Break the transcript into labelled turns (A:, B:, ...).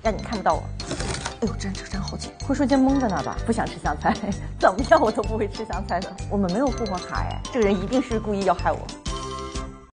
A: 让你看不到我。哎呦，站好紧，会瞬间懵在那儿吧？不想吃香菜，怎么样我都不会吃香菜的。我们没有复活卡哎，这个人一定是故意要害我。